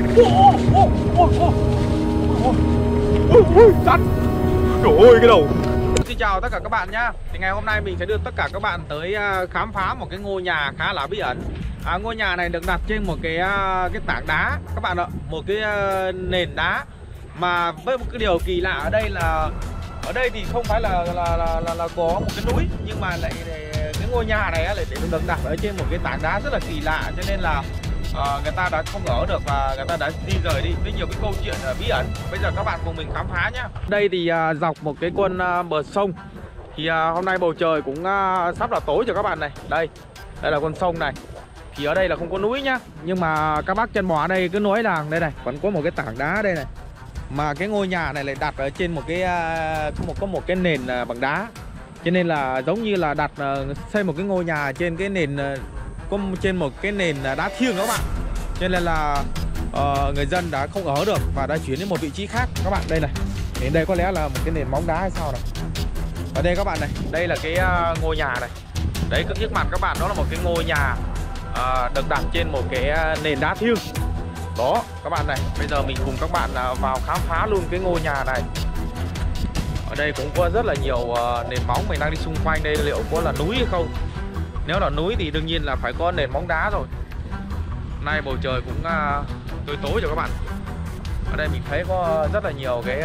Rắn. Trời ơi cái đầu. Xin chào tất cả các bạn nhá. Thì ngày hôm nay mình sẽ đưa tất cả các bạn tới khám phá một cái ngôi nhà khá là bí ẩn. Ngôi nhà này được đặt trên một cái tảng đá các bạn ạ, một cái nền đá. Mà với một cái điều kỳ lạ ở đây là ở đây thì không phải là có một cái núi, nhưng mà lại cái ngôi nhà này lại được đặt ở trên một cái tảng đá rất là kỳ lạ, cho nên là người ta đã không ở được và người ta đã di rời đi với nhiều cái câu chuyện bí ẩn. Bây giờ các bạn cùng mình khám phá nhé. Đây thì dọc một cái con bờ sông, thì hôm nay bầu trời cũng sắp là tối rồi các bạn này. Đây là con sông này. Thì ở đây là không có núi nhá, nhưng mà các bác chân bò ở đây cứ nói là đây này vẫn có một cái tảng đá đây này, mà cái ngôi nhà này lại đặt ở trên một cái có một cái nền bằng đá, cho nên là giống như là đặt xây một cái ngôi nhà trên cái nền trên một cái nền đá thiêng các bạn. Cho nên là người dân đã không ở được và đã chuyển đến một vị trí khác các bạn. Đây này, đến đây có lẽ là một cái nền móng đá hay sao này. Ở đây các bạn này, đây là cái ngôi nhà này. Đấy, cứ trước mặt các bạn đó là một cái ngôi nhà được đặt trên một cái nền đá thiêng. Đó các bạn này, bây giờ mình cùng các bạn vào khám phá luôn cái ngôi nhà này. Ở đây cũng có rất là nhiều nền móng, mình đang đi xung quanh đây liệu có là núi hay không. Nếu là núi thì đương nhiên là phải có nền móng đá rồi. Nay bầu trời cũng tối tối rồi các bạn. Ở đây mình thấy có rất là nhiều cái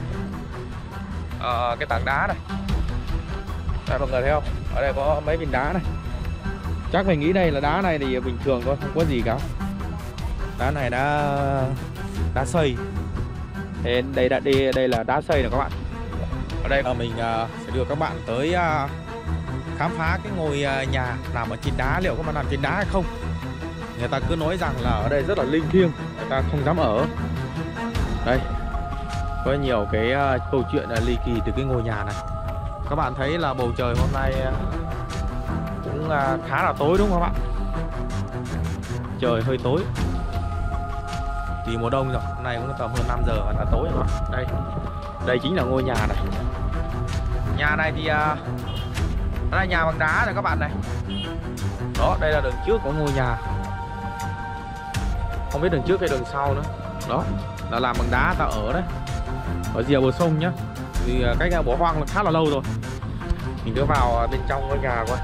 tảng đá này. Đây mọi người thấy không? Ở đây có mấy viên đá này. Chắc mình nghĩ đây là đá này thì bình thường thôi, không có gì cả. Đá này đá xây. Thế đây là đá xây này các bạn. Ở đây mình sẽ đưa các bạn tới khám phá cái ngôi nhà nằm ở trên đá, liệu có mà nằm trên đá hay không. Người ta cứ nói rằng là ở đây rất là linh thiêng, người ta không dám ở. Đây có nhiều cái câu chuyện ly kỳ từ cái ngôi nhà này. Các bạn thấy là bầu trời hôm nay cũng khá là tối đúng không các bạn? Trời hơi tối, thì mùa đông rồi, hôm nay cũng tầm hơn 5 giờ và đã tối rồi các bạn. Đây chính là ngôi nhà này. Nhà này thì đó là nhà bằng đá này các bạn này. Đó, đây là đường trước của ngôi nhà. Không biết đường trước hay đường sau nữa. Đó, là làm bằng đá ta ở đấy. Ở rìa bờ sông nhá. Thì cách bỏ hoang là khá là lâu rồi. Mình cứ vào bên trong ngôi nhà coi.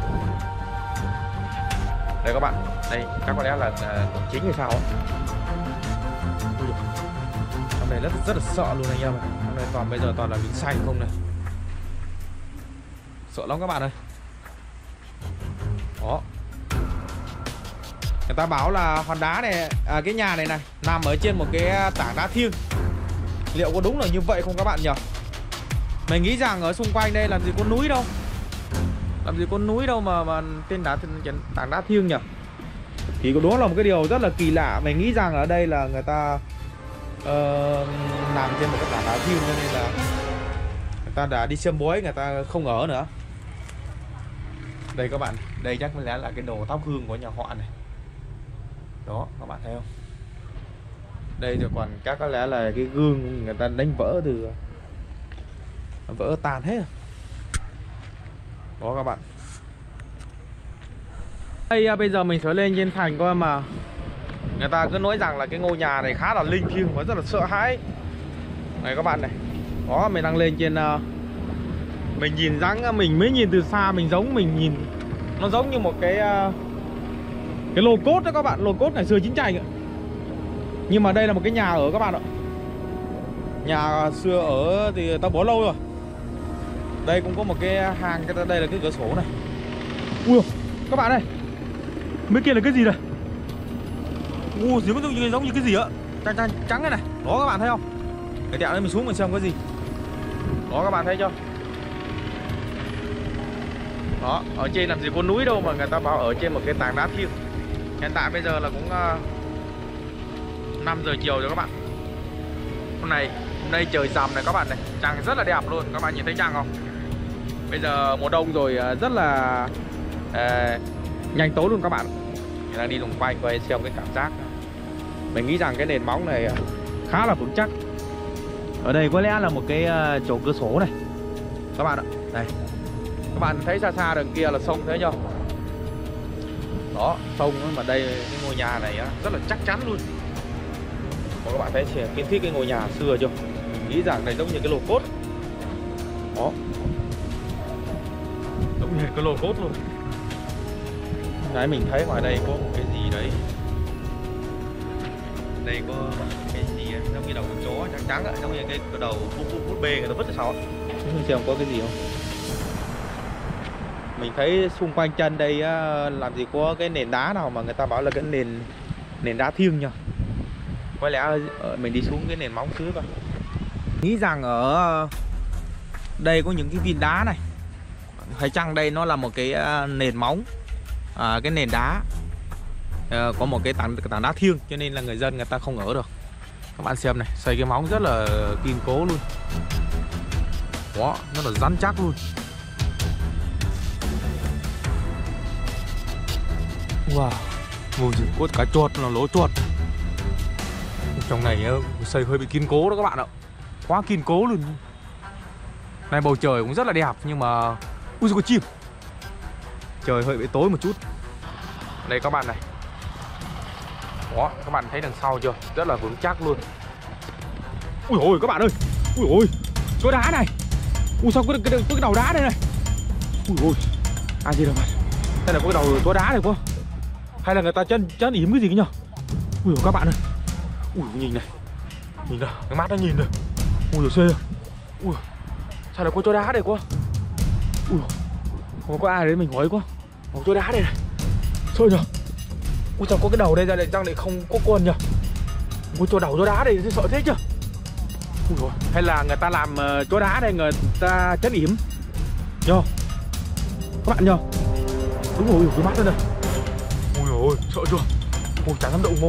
Đây các bạn, đây chắc có lẽ là cổng chính hay sao ấy. Hôm nay rất là sợ luôn anh em ơi. Hôm nay bây giờ toàn là biển xanh không này. Sợ lắm các bạn ơi. Đó. Người ta bảo là hòn đá này, cái nhà này nằm ở trên một cái tảng đá thiêng. Liệu có đúng là như vậy không các bạn nhỉ? Mình nghĩ rằng ở xung quanh đây làm gì có núi đâu. Làm gì có núi đâu mà trên tảng đá thiêng nhỉ? Thì đó là một cái điều rất là kỳ lạ. Mình nghĩ rằng ở đây là người ta nằm trên một cái tảng đá thiêng, cho nên là người ta đã đi xem bói, người ta không ở nữa. Đây các bạn, đây chắc có lẽ là cái đồ thắp hương của nhà họ này. Đó, các bạn thấy không? Đây rồi còn các có lẽ là cái gương người ta đánh vỡ từ vỡ tan hết. Đó các bạn. Đây bây giờ mình sẽ lên trên thành coi, mà người ta cứ nói rằng là cái ngôi nhà này khá là linh thiêng và rất là sợ hãi. Này các bạn này. Đó, mình đang lên trên mình nhìn dáng mình mới nhìn từ xa mình nhìn nó giống như một cái lô cốt đó các bạn, lô cốt ngày xưa chiến tranh ạ. Nhưng mà đây là một cái nhà ở các bạn ạ. Nhà xưa ở thì ta bỏ lâu rồi. Đây cũng có một cái hang, đây là cái cửa sổ này. Ui các bạn ơi, mấy kia là cái gì này? Ui, giống như cái gì ạ? Trắng này này. Đó các bạn thấy không? Cái tẹo đây mình xuống mình xem có gì. Đó các bạn thấy chưa? Đó, ở trên làm gì có núi đâu mà người ta bảo ở trên một cái tảng đá thiêng. Hiện tại bây giờ là cũng 5 giờ chiều rồi các bạn. Hôm nay trời rằm này các bạn này, trăng rất là đẹp luôn, các bạn nhìn thấy trăng không? Bây giờ mùa đông rồi, rất là nhanh tối luôn các bạn. Mình đang đi xung quanh coi xem cái cảm giác. Mình nghĩ rằng cái nền móng này khá là vững chắc. Ở đây có lẽ là một cái chỗ cửa sổ này các bạn ạ. Đây, các bạn thấy xa xa đằng kia là sông thấy chưa? Đó, sông mà đây cái ngôi nhà này rất là chắc chắn luôn. các bạn thấy kiến thiết cái ngôi nhà xưa chưa? Mình nghĩ rằng này giống như cái lô cốt. Đó, giống như cái lô cốt luôn. Nãy mình thấy ngoài đây có một cái gì đấy. Đây có cái gì ấy, giống như đầu con chó trắng trắng ấy, giống như cái đầu bút bê người ta vứt ở sau. Mình xem có cái gì không. Mình thấy xung quanh chân đây làm gì có cái nền đá nào mà người ta bảo là cái nền đá thiêng nhỉ. Có lẽ mình đi xuống cái nền móng dưới coi. Nghĩ rằng ở đây có những cái viên đá này. Hay chăng đây nó là một cái nền móng, cái nền đá, có một cái tảng đá thiêng, cho nên là người dân người ta không ở được. Các bạn xem này, xây cái móng rất là kiên cố luôn. Đó, nó là rắn chắc luôn. Wow, có cả chuột, là lỗ chuột. Trong này xây hơi bị kiên cố đó các bạn ạ. Quá kiên cố luôn. Này bầu trời cũng rất là đẹp nhưng mà ui giời, có chim. Trời hơi bị tối một chút. Đây các bạn này. Đó, các bạn thấy đằng sau chưa? Rất là vững chắc luôn. Ui ôi các bạn ơi. Ui ôi, chỗ đá này. Ui sao có cái đầu đá đây này. Ui ôi, ai gì đâu bạn. Đây là có cái đầu chỗ đá này quá. Hay là người ta chân yếm cái gì nhỉ? Ui ôi các bạn ơi. Ui nhìn này. Nhìn nào, cái mắt nó nhìn này. Ui ôi xê. Ui, sao lại có chỗ đá đây quá. Ui, không có ai đấy mình hỏi quá. Có chỗ đá đây này. Sợ nhỉ? Ui sao có cái đầu đây ra lại răng lại không có con nhỉ? Ui chỗ đầu chỗ đá đây sợ thế chứ. Ui dồi, hay là người ta làm chỗ đá đây người ta chất yểm nhờ các bạn nhờ. Đúng rồi, cái mắt đây này. Ui ôi sợ chưa. Ui chẳng dám động mô.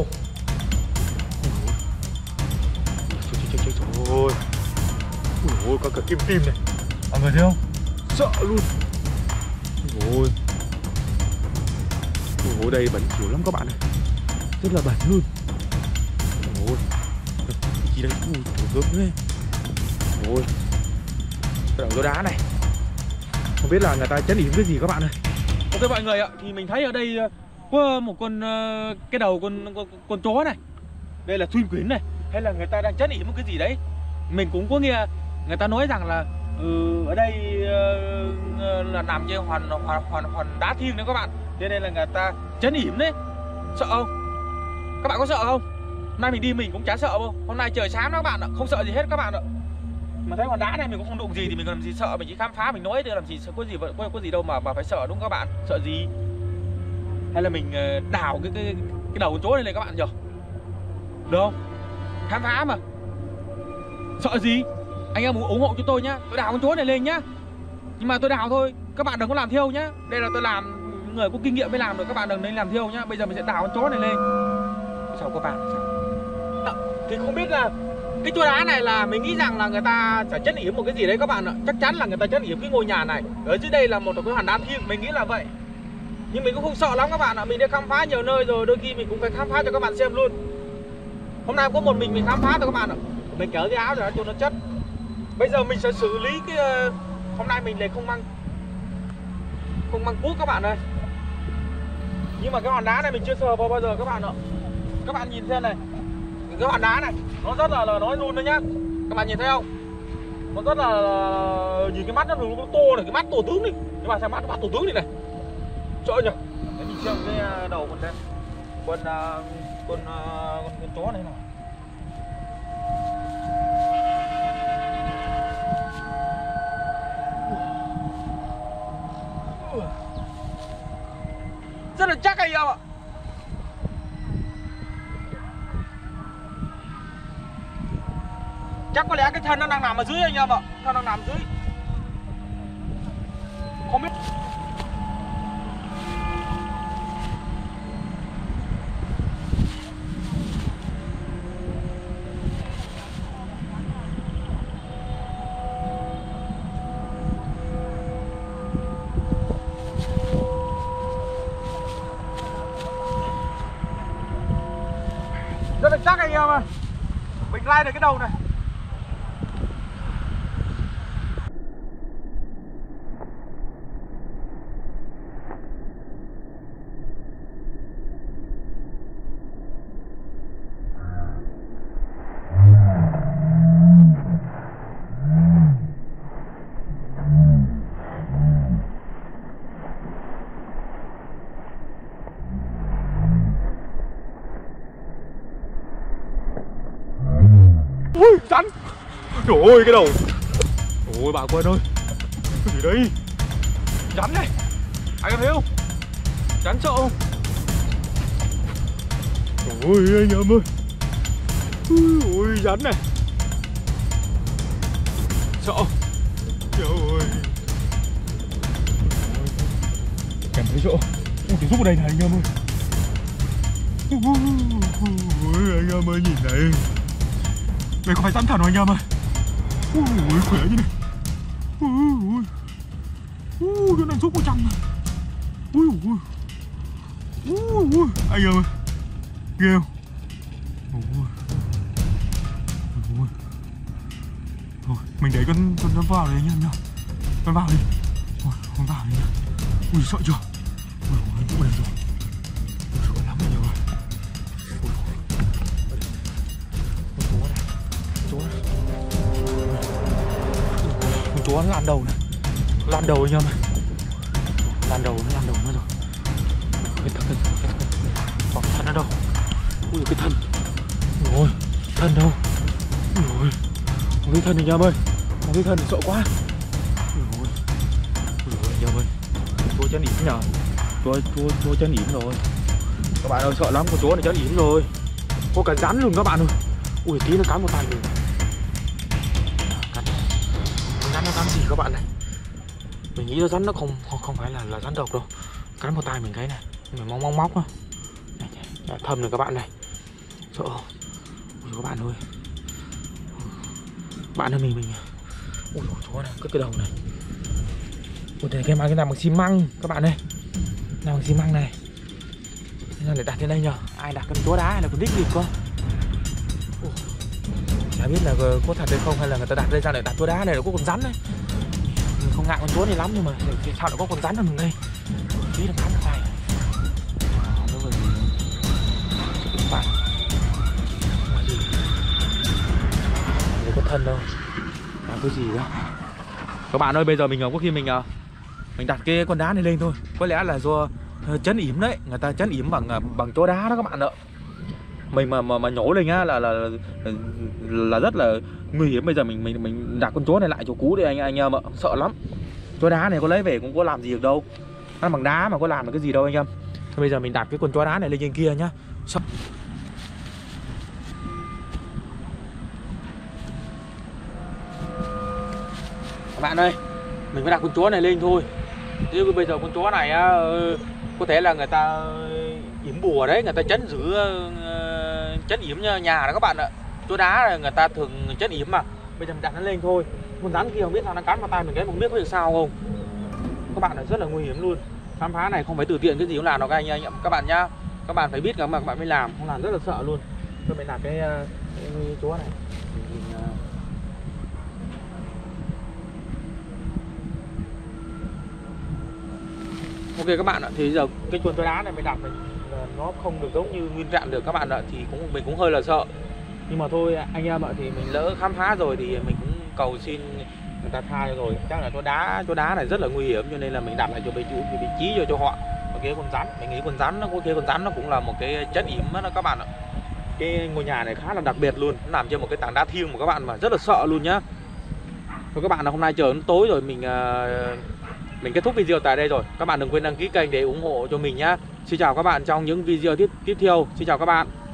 Trời ơi. Ui ôi có cả kim tim này. Mọi người thấy không? Sợ luôn. Ui ôi. Ui ôi đây bẩn thỉu lắm các bạn này. Rất là bẩn luôn. Ui ôi. Cái gì đây? Ui gớm ghê. Ôi, cái đầu dấu đá này. Không biết là người ta chấn yểm cái gì các bạn ơi. Ok mọi người ạ, thì mình thấy ở đây có một con cái đầu con chó này. Đây là thuyền quyến này. Hay là người ta đang chấn yểm một cái gì đấy. Mình cũng có nghe người ta nói rằng là ở đây là nằm trên hòn đá thiêng đấy các bạn. Cho nên là người ta chấn yểm đấy. Sợ không? Các bạn có sợ không? Hôm nay mình đi mình cũng chả sợ đâu. Hôm nay trời sáng đó các bạn ạ, không sợ gì hết các bạn ạ. Mà thấy hòn đá này mình cũng không đụng gì thì mình còn làm gì sợ, mình chỉ khám phá mình nói thì làm gì có gì đâu mà phải sợ đúng không các bạn? Sợ gì? Hay là mình đào cái đầu con chó này lên các bạn nhỉ? Được không? Khám phá mà. Sợ gì? Anh em ủng hộ cho tôi nhá. Tôi đào con chó này lên nhá. Nhưng mà tôi đào thôi, các bạn đừng có làm theo nhá. Đây là tôi làm, người có kinh nghiệm mới làm được, các bạn đừng nên làm theo nhá. Bây giờ mình sẽ đào con chó này lên. Sao các bạn? Sao? Thì không biết là cái chỗ đá này là mình nghĩ rằng là người ta sẽ chất yểm một cái gì đấy các bạn ạ. Chắc chắn là người ta chất yểm cái ngôi nhà này. Ở dưới đây là một cái hòn đá thiêng, mình nghĩ là vậy. Nhưng mình cũng không sợ lắm các bạn ạ. Mình đã khám phá nhiều nơi rồi, đôi khi mình cũng phải khám phá cho các bạn xem luôn. Hôm nay có một mình khám phá thôi các bạn ạ. Mình cởi cái áo rồi cho nó chất. Bây giờ mình sẽ xử lý cái hôm nay mình lại không mang cuốc các bạn ơi. Nhưng mà cái hòn đá này mình chưa sờ vào bao giờ các bạn ạ. Các bạn nhìn xem này. Cái hòn đá này nó rất là nói luôn đấy nhá. Các bạn nhìn thấy không? Nó rất là nhìn cái mắt nó to này, cái mắt tổ tướng đi. Các bạn xem mắt tổ tướng đi này. Sợ nhỉ? Để mình xem cái đầu con đây. Con chó này nào. Rất là chắc anh em ạ. Chắc có lẽ cái thân nó đang nằm ở dưới anh em ạ. Thân nó nằm dưới. Không biết. Rất là chắc anh em ạ. Mình lai được cái đầu này. Ui rắn. Trời ơi cái đầu. Ôi bà Quân ơi, cái gì đây? Rắn này, anh em thấy không? Rắn sợ không? Trời ơi anh em ơi. Ôi rắn này. Sợ. Trời ơi. Cảm thấy sợ. Ui tôi giúp ở đây này anh em ơi. Ôi anh em ơi nhìn này. Đây có phải rắn thật rồi anh em ơi. Ui khỏe như này. Ui cái này giúp 100 này. Ui anh em ơi. Ghê không? Thôi mình để con nó vào đấy nha anh em. Con vào đi. Con vào đi nha. Ui sợ chưa? Ui chỗ này rồi. Sợ lắm anh em ơi. Con chó nó lan đầu này. Lan đầu anh em ơi. Lan đầu nó rồi. Cái thân nó đâu? Ui cái thân. Ôi thân đâu? Ui không thấy thân anh em ơi. Không thấy thân sợ quá. Ui anh em ơi. Chó chân ỉm nhờ. Chó chân ỉm rồi. Các bạn ơi sợ lắm, con chó này chân ỉm rồi. Có cả rắn luôn các bạn ơi. Ui tí nó cắn một tay mình. Rắn nó cắn gì các bạn này? Mình nghĩ là rắn nó không phải là rắn độc đâu. Cắn một tay mình cái này. Mình móc á. Thâm rồi các bạn này. Sợ không? Ui các bạn ơi. Bạn ơi mình ui chó này, cái đầu này. Ui cái này làm bằng xi măng các bạn ơi. Làm bằng xi măng này. Thế là để đặt trên đây nhờ. Ai đặt con chó đá hay là con đích gì cơ? Chả biết là có thật hay không, hay là người ta đặt đây ra để đặt chó đá này là có con rắn đấy. Mình không ngại con chó này lắm nhưng mà sao lại có con rắn ở mình đây? Tí là cắn vào tay. Nó là gì? Các bạn. Không gì. Không có thân đâu. Làm cái gì đó. Các bạn ơi bây giờ mình có khi mình đặt cái con đá này lên thôi. Có lẽ là do chấn yểm đấy, người ta chấn yểm bằng chó đá đó các bạn ạ. Mình mà nhổ lên á là rất là nguy hiểm. Bây giờ mình đặt con chó này lại chỗ cũ đi anh em ạ, sợ lắm. Chó đá này có lấy về cũng có làm gì được đâu. Nó bằng đá mà có làm được cái gì đâu anh em. Thôi bây giờ mình đặt cái con chó đá này lên trên kia nhá. Sợ. Các bạn ơi, mình phải đặt con chó này lên thôi. Chứ bây giờ con chó này có thể là người ta yểm bùa đấy, người ta chấn yểm nhà đó các bạn ạ. Chó đá người ta thường chấn yểm mà. Bây giờ mình đặt nó lên thôi. Con rắn kia không biết sao nó cắn vào tay mình cái, không biết có được sao không. Các bạn là rất là nguy hiểm luôn. Khám phá này không phải từ tiện cái gì cũng làm đâu các bạn nhá. Các bạn phải biết các bạn mới làm, không làm rất là sợ luôn. Tôi mình đặt cái chó này. Ok các bạn ạ, thì giờ cái chuồn chó đá này mình đặt nó không được giống như nguyên trạng được các bạn ạ, thì mình cũng hơi là sợ. Nhưng mà thôi anh em ạ, thì mình lỡ khám phá rồi thì mình cũng cầu xin người ta tha rồi. Chắc là chó đá này rất là nguy hiểm, cho nên là mình đặt lại cho vị trí cho họ. Và cái con rắn, mình nghĩ con rắn nó cũng là một cái chất yểm đó các bạn ạ. Cái ngôi nhà này khá là đặc biệt luôn, nó nằm trên một cái tảng đá thiêng của các bạn mà rất là sợ luôn nhá. Thôi các bạn là hôm nay trời nó tối rồi, mình kết thúc video tại đây rồi. Các bạn đừng quên đăng ký kênh để ủng hộ cho mình nhá. Xin chào các bạn trong những video tiếp theo. Xin chào các bạn.